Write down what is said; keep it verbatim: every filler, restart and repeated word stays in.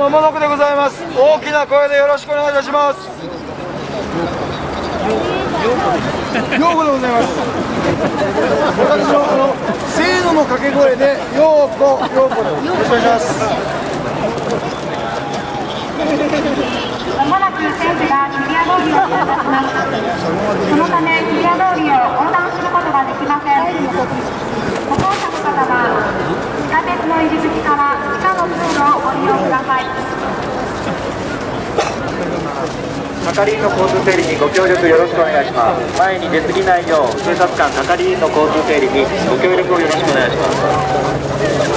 のモノクでございます。大きな声でよろしくお願いいたします。ようこでございます。私のあのせーのの掛け声でようこようこでよろしくお願いします。 まもなく選手が日比谷通りを通過します。そのため日比谷通りを横断することができません。歩行者の方は地下鉄の入り口から地下の通路をご利用ください。 係員の交通整理にご協力よろしくお願いします。前に出過ぎないよう警察官係員の交通整理にご協力をよろしくお願いします。